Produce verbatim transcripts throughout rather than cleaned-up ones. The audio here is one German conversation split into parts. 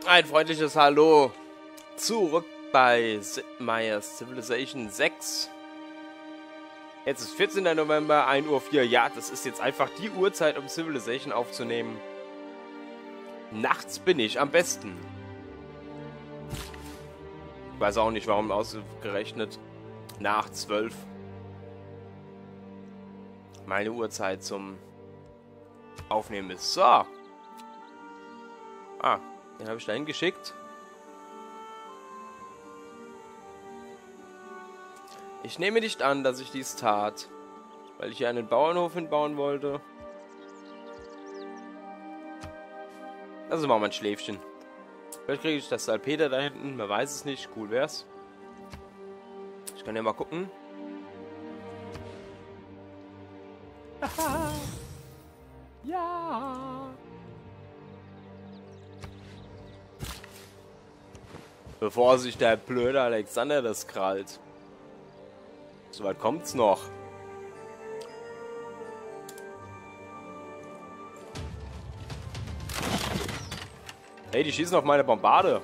Ein freundliches Hallo zurück bei Sid Meier's Civilization sechs. Jetzt ist vierzehnter November, ein Uhr vier. Ja, das ist jetzt einfach die Uhrzeit, um Civilization aufzunehmen. Nachts bin ich am besten. Ich weiß auch nicht, warum ausgerechnet nach zwölf meine Uhrzeit zum Aufnehmen ist. So. Ah, den habe ich dahin geschickt. Ich nehme nicht an, dass ich dies tat, weil ich hier einen Bauernhof hinbauen wollte. Also machen wir ein Schläfchen. Vielleicht kriege ich das Salpeter da hinten, man weiß es nicht. Cool wär's. Ich kann ja mal gucken. Ja. Bevor sich der blöde Alexander das krallt. Soweit kommt's noch. Hey, die schießen auf meine Bombarde.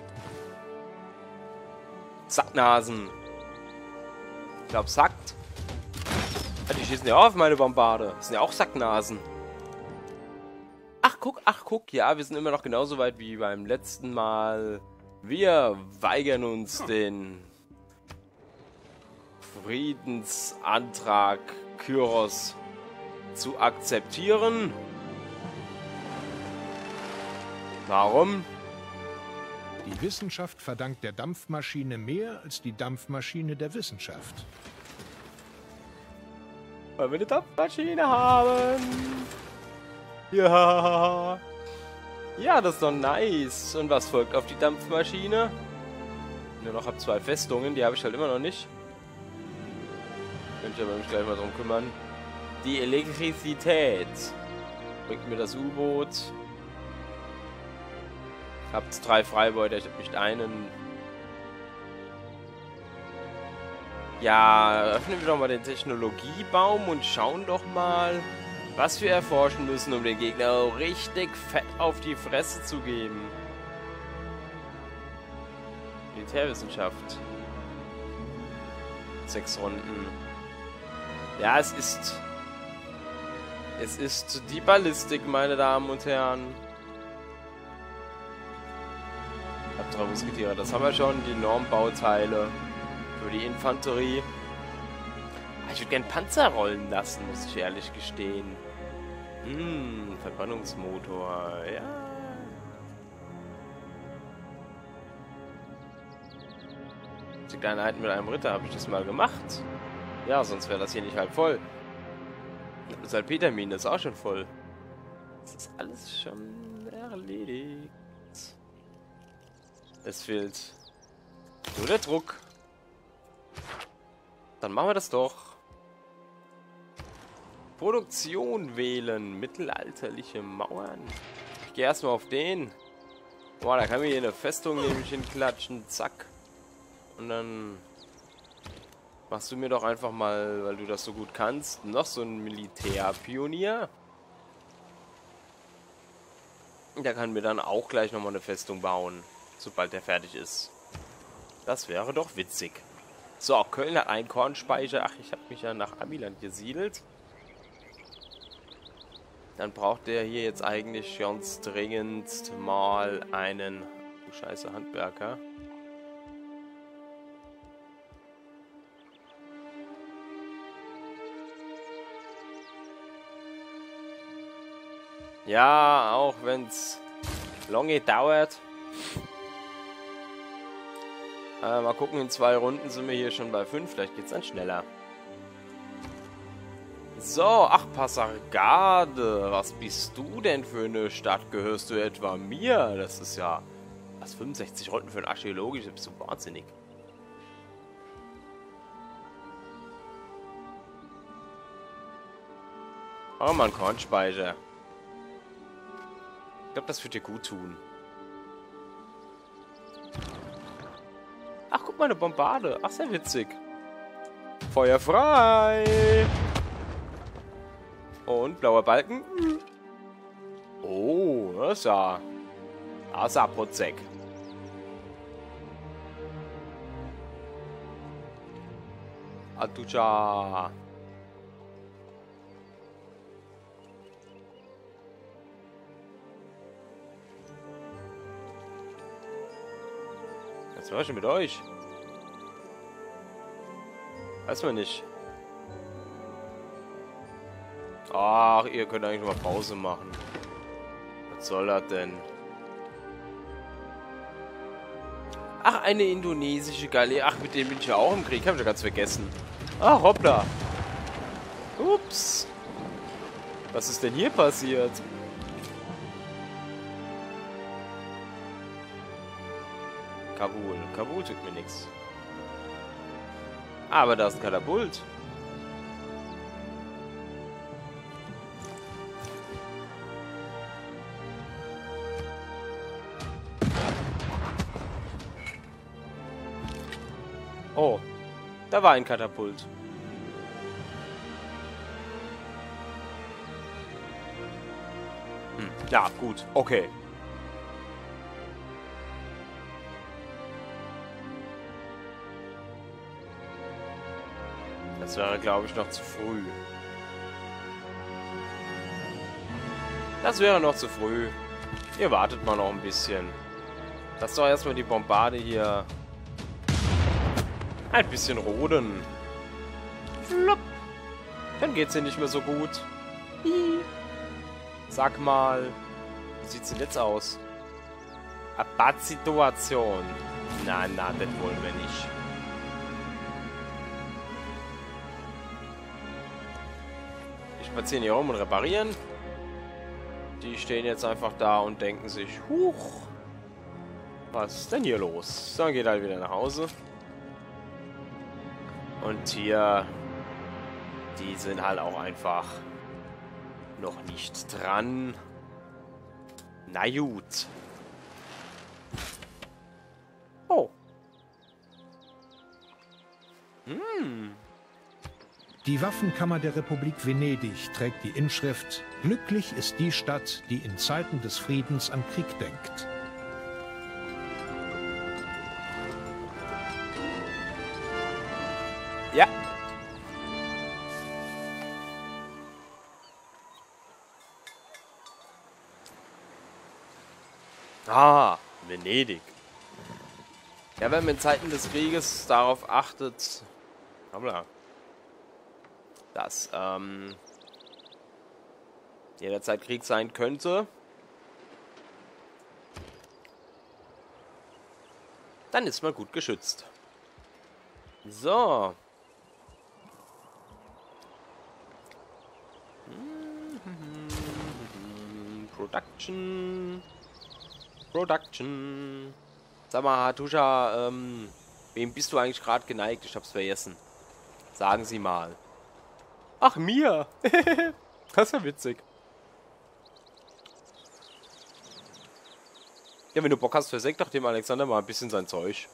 Sacknasen. Ich glaub, sackt. Ja, die schießen ja auch auf meine Bombarde. Das sind ja auch Sacknasen. Ach, guck, ach, guck. Ja, wir sind immer noch genauso weit wie beim letzten Mal. Wir weigern uns den Friedensantrag Kyros zu akzeptieren. Warum? Die Wissenschaft verdankt der Dampfmaschine mehr als die Dampfmaschine der Wissenschaft. Weil wir eine Dampfmaschine haben. Ja. Ja, das ist doch nice. Und was folgt auf die Dampfmaschine? Nur noch habe zwei Festungen, die habe ich halt immer noch nicht. Könnte ich aber mich gleich mal drum kümmern. Die Elektrizität. Bringt mir das U-Boot. Habt drei Freibeuter, ich habe nicht einen. Ja, öffnen wir doch mal den Technologiebaum und schauen doch mal, was wir erforschen müssen, um den Gegner richtig fett auf die Fresse zu geben. Militärwissenschaft. Sechs Runden. Ja, es ist... Es ist die Ballistik, meine Damen und Herren. Hab drei Musketiere, das haben wir schon. Die Normbauteile für die Infanterie. Ich würde gern Panzer rollen lassen, muss ich ehrlich gestehen. Hm, Verbrennungsmotor, ja. Die kleinen Einheiten mit einem Ritter, habe ich das mal gemacht? Ja, sonst wäre das hier nicht halb voll. Die Salpetermine ist auch schon voll. Das ist alles schon erledigt. Es fehlt nur der Druck. Dann machen wir das doch. Produktion wählen. Mittelalterliche Mauern. Ich gehe erstmal auf den. Boah, da kann mir hier eine Festung nämlich hinklatschen. Zack. Und dann machst du mir doch einfach mal, weil du das so gut kannst, noch so einen Militärpionier. Der kann mir dann auch gleich nochmal eine Festung bauen, sobald der fertig ist. Das wäre doch witzig. So, Köln hat einen Kornspeicher. Ach, ich habe mich ja nach Amiland gesiedelt. Dann braucht der hier jetzt eigentlich ganz dringend mal einen... Oh, scheiße, Handwerker. Ja, auch wenn es lange dauert. Äh, mal gucken, in zwei Runden sind wir hier schon bei fünf. Vielleicht geht es dann schneller. So, ach, Passargade. Was bist du denn für eine Stadt? Gehörst du etwa mir? Das ist ja... Was, fünfundsechzig Runden für ein archäologisch? Bist du wahnsinnig. Oh, man, Kornspeicher. Ich glaube, das wird dir gut tun. Ach, guck mal, eine Bombarde. Ach, sehr witzig. Feuer frei. Und blauer Balken. Oh, das ist ja Asaprozek. Atucha. Was war schon mit euch? Weiß man nicht. Ach, ihr könnt eigentlich mal Pause machen. Was soll das denn? Ach, eine indonesische Galeere. Ach, mit dem bin ich ja auch im Krieg. Hab ich ja ganz vergessen. Ach, hoppla. Ups. Was ist denn hier passiert? Kabul. Kabul tut mir nichts. Aber da ist ein Katapult. Oh, da war ein Katapult. Hm, ja, gut, okay. Das wäre, glaube ich, noch zu früh. Das wäre noch zu früh. Ihr wartet mal noch ein bisschen. Lasst doch erstmal die Bombarde hier ein bisschen roden. Flop. Dann geht's ihr nicht mehr so gut. Hi. Sag mal, wie sieht's denn jetzt aus? A bad Situation. Na, na, das wollen wir nicht. Die spazieren hier rum und reparieren. Die stehen jetzt einfach da und denken sich, huch, was ist denn hier los? Dann geht halt wieder nach Hause. Und hier, die sind halt auch einfach noch nicht dran. Na gut. Oh. Hm. Die Waffenkammer der Republik Venedig trägt die Inschrift: Glücklich ist die Stadt, die in Zeiten des Friedens an Krieg denkt. Ja. Ah, Venedig. Ja, wenn man in Zeiten des Krieges darauf achtet, hoppla, dass ähm, jederzeit Krieg sein könnte, dann ist man gut geschützt. So. Production. Production. Sag mal, Hatusha, ähm, wem bist du eigentlich gerade geneigt? Ich hab's vergessen. Sagen Sie mal. Ach, mir! Das ist ja witzig. Ja, wenn du Bock hast, versenk doch dem Alexander mal ein bisschen sein Zeug.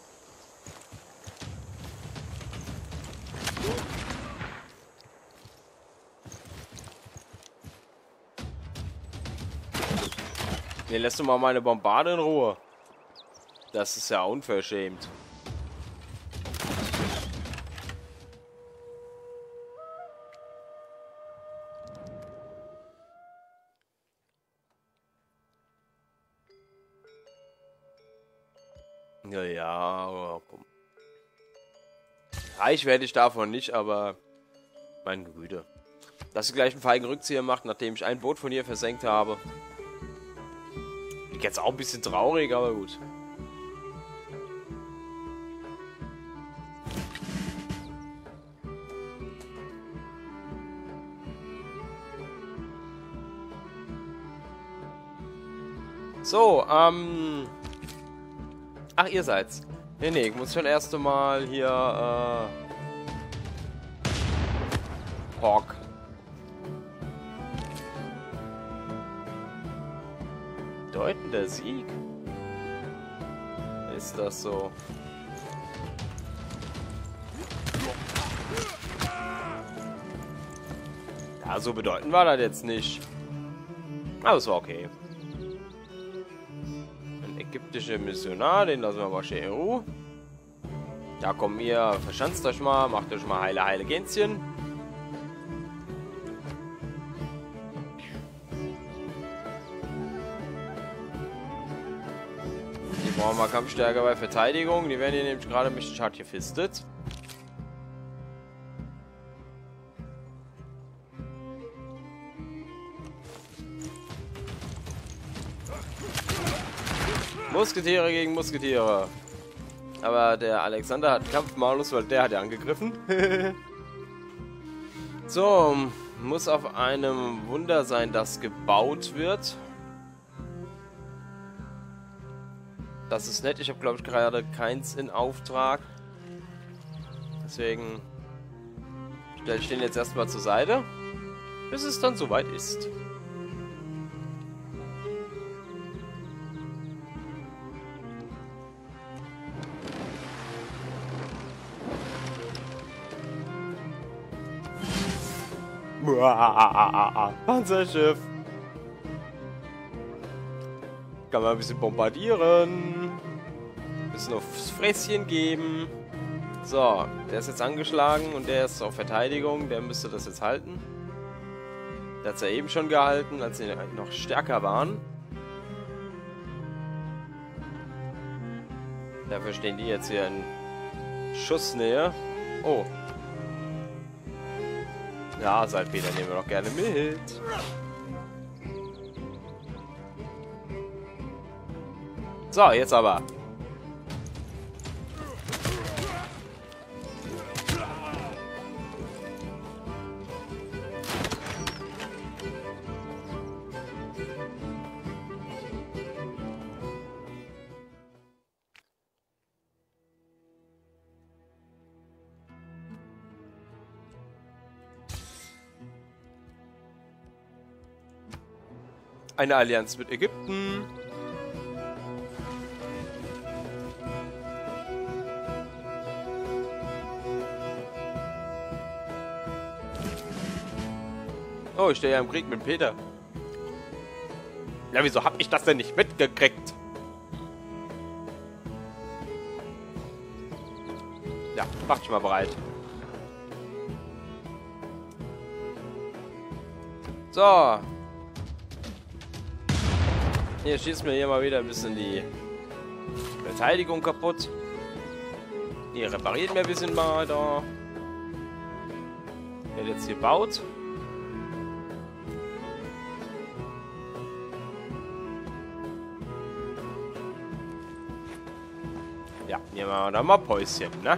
Nee, lässt du mal meine Bombarde in Ruhe. Das ist ja unverschämt. Ja, ja, komm. Reich werde ich davon nicht, aber meine Güte. Dass sie gleich einen feigen Rückzieher macht, nachdem ich ein Boot von ihr versenkt habe. Jetzt auch ein bisschen traurig, aber gut. So, ähm... Ach, ihr seid's. Nee, nee, ich muss schon erst einmal hier, äh... Hawk. Bedeutender Sieg? Ist das so? Ja, so bedeutend war das jetzt nicht. Aber es war okay. Ein Ägyptische Missionar, den lassen wir aber schön in Ruhe. Ja, komm, ihr verschanzt euch mal, macht euch mal heile, heile Gänschen. Die brauchen wir Kampfstärke bei Verteidigung. Die werden hier nämlich gerade ein bisschen hart gefistet. Musketiere gegen Musketiere. Aber der Alexander hat Kampfmalus, weil der hat ja angegriffen. So, muss auf einem Wunder sein, das gebaut wird. Das ist nett. Ich habe, glaube ich, gerade keins in Auftrag. Deswegen stelle ich den jetzt erstmal zur Seite, bis es dann soweit ist. Panzerschiff. Kann man ein bisschen bombardieren. Ein bisschen aufs Fresschen geben. So, der ist jetzt angeschlagen und der ist auf Verteidigung. Der müsste das jetzt halten. Der hat es ja eben schon gehalten, als sie noch stärker waren. Dafür stehen die jetzt hier in Schussnähe. Oh. Ja, Salpeter nehmen wir doch gerne mit. So, jetzt aber. Eine Allianz mit Ägypten. Oh, ich stehe ja im Krieg mit Peter. Ja, wieso hab ich das denn nicht mitgekriegt? Ja, mach dich mal bereit. So. Hier schießt mir hier mal wieder ein bisschen die Verteidigung kaputt. Hier repariert mir ein bisschen mal da. Wer jetzt hier baut. Ja, hier machen wir da mal Päuschen, ne?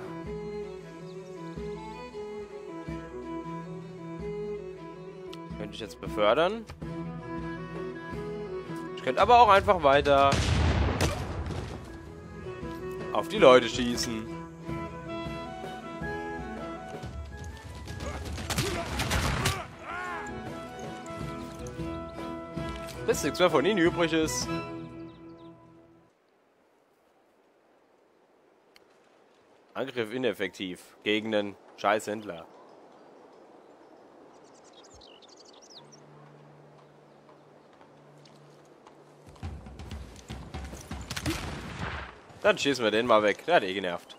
Könnte ich jetzt befördern. Ich könnte aber auch einfach weiter auf die Leute schießen. Bis nichts mehr von ihnen übrig ist. Angriff ineffektiv gegen den Scheißhändler. Dann schießen wir den mal weg. Der hat eh genervt.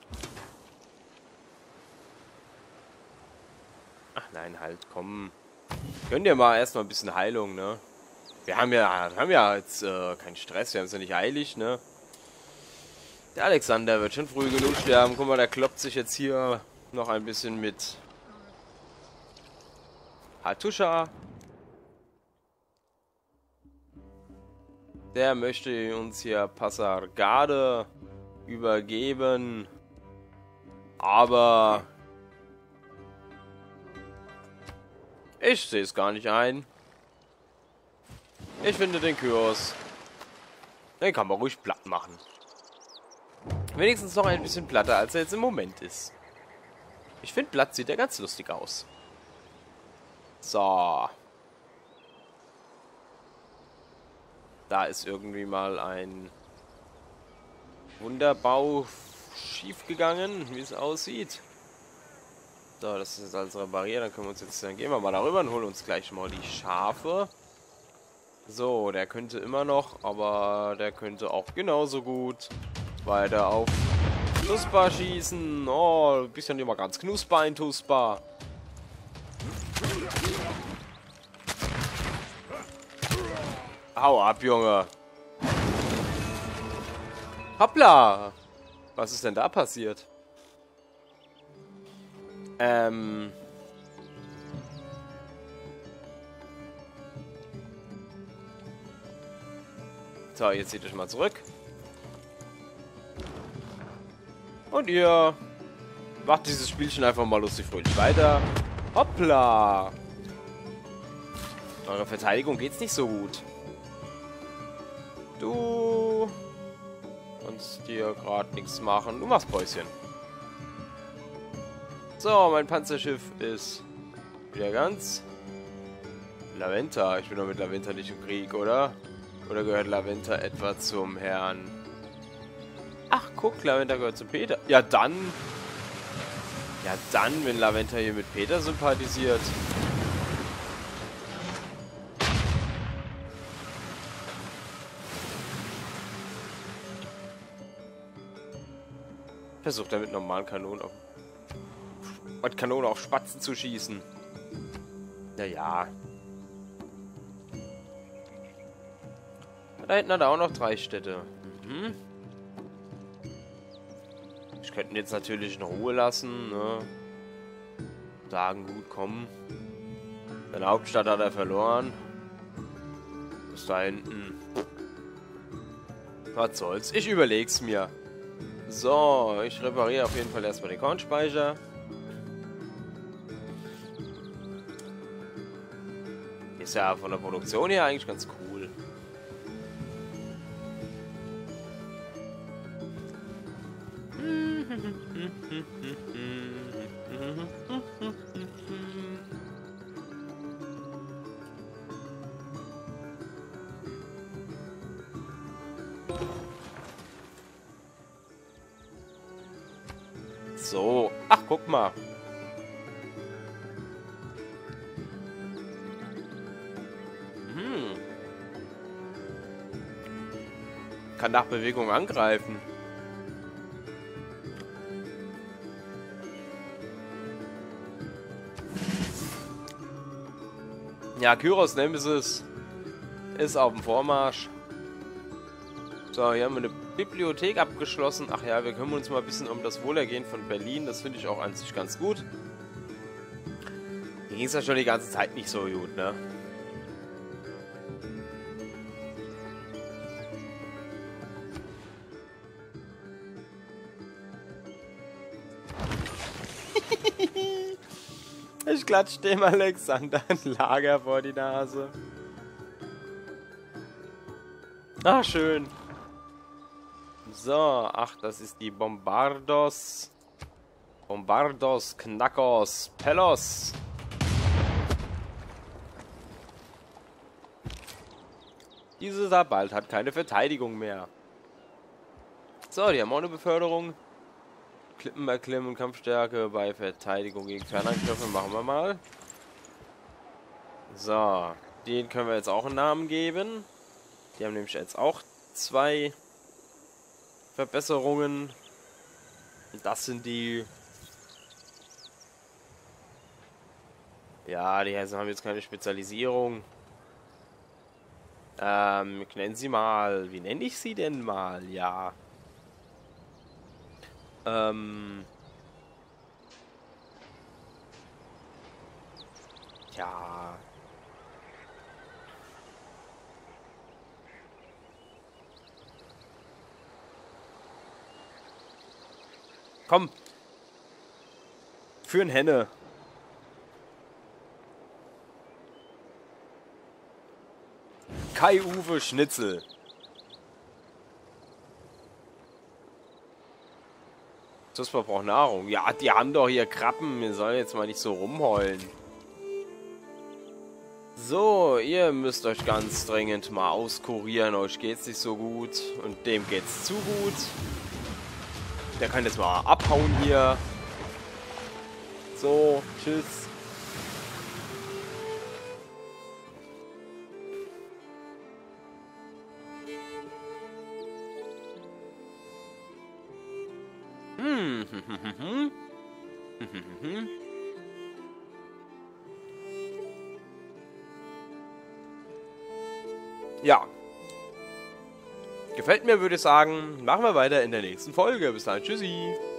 Ach nein, halt, komm. Gönn dir mal erstmal ein bisschen Heilung, ne? Wir haben ja, haben ja jetzt äh, keinen Stress, wir haben es ja nicht eilig, ne? Der Alexander wird schon früh genug sterben. Guck mal, der kloppt sich jetzt hier noch ein bisschen mit Hatusha. Der möchte uns hier Pasargade übergeben. Aber ich sehe es gar nicht ein. Ich finde den Kyros, den kann man ruhig platt machen. Wenigstens noch ein bisschen platter, als er jetzt im Moment ist. Ich finde, platt sieht er ganz lustig aus. So. Da ist irgendwie mal ein Wunderbau schief gegangen, wie es aussieht. So, das ist jetzt alles repariert. Dann können wir uns jetzt, dann gehen wir mal darüber und holen uns gleich mal die Schafe. So, der könnte immer noch, aber der könnte auch genauso gut weiter auf Tuspa schießen. Oh, du bist ja nicht mal ganz knusper, ein Tuspa. Hau ab, Junge. Hoppla. Was ist denn da passiert? Ähm... So, jetzt zieht euch mal zurück. Und ihr macht dieses Spielchen einfach mal lustig fröhlich weiter. Hoppla! Eure Verteidigung geht's nicht so gut. Du kannst dir gerade nichts machen. Du machst Päuschen. So, mein Panzerschiff ist wieder ganz. Laventa. Ich bin doch mit Laventa nicht im Krieg, oder? Oder gehört Laventa etwa zum Herrn? Ach, guck, Laventa gehört zu Peter. Ja, dann. Ja, dann, wenn Laventa hier mit Peter sympathisiert. Versucht er mit normalen Kanonen auf, mit Kanonen auf Spatzen zu schießen. Naja. Da hinten hat er auch noch drei Städte. Mhm. Ich könnte ihn jetzt natürlich in Ruhe lassen, ne? Sagen, gut, komm. Seine Hauptstadt hat er verloren. Bis da hinten. Was soll's? Ich überleg's mir. So, ich repariere auf jeden Fall erstmal den Kornspeicher. Ist ja von der Produktion her eigentlich ganz cool. So, ach, guck mal. Hm. Kann nach Bewegung angreifen. Ja, Kyros Nemesis ist auf dem Vormarsch. So, hier haben wir eine Bibliothek abgeschlossen. Ach ja, wir kümmern uns mal ein bisschen um das Wohlergehen von Berlin. Das finde ich auch an sich ganz gut. Hier ging es ja schon die ganze Zeit nicht so gut, ne? Ich klatsch dem Alexander ein Lager vor die Nase. Ach, schön. So, ach, das ist die Bombardos. Bombardos, Knackos, Pelos. Diese da bald hat keine Verteidigung mehr. So, die haben auch eine Beförderung. Klippen bei Klimmen und Kampfstärke bei Verteidigung gegen Fernangriffe machen wir mal. So, den können wir jetzt auch einen Namen geben. Die haben nämlich jetzt auch zwei Verbesserungen. Das sind die... Ja, die haben jetzt keine Spezialisierung. Ähm, ich nenne sie mal... Wie nenne ich sie denn mal? Ja... Ähm. Ja. Komm. Für ein Henne. Kai-Uwe Schnitzel. Tuspa braucht Nahrung. Ja, die haben doch hier Krabben. Wir sollen jetzt mal nicht so rumheulen. So, ihr müsst euch ganz dringend mal auskurieren. Euch geht's nicht so gut. Und dem geht's zu gut. Der kann jetzt mal abhauen hier. So, tschüss. Hm, hm, hm, hm, hm. Hm, hm, hm, hm. Ja. Gefällt mir, würde ich sagen. Machen wir weiter in der nächsten Folge. Bis dann. Tschüssi.